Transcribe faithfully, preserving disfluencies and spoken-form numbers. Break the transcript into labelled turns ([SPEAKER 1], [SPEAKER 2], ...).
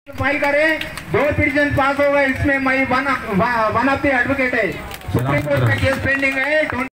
[SPEAKER 1] File करें, दो petition पास हो गए, इसमें मैं one one of the advocate है, सुप्रीम कोर्ट में केस पेंडिंग है।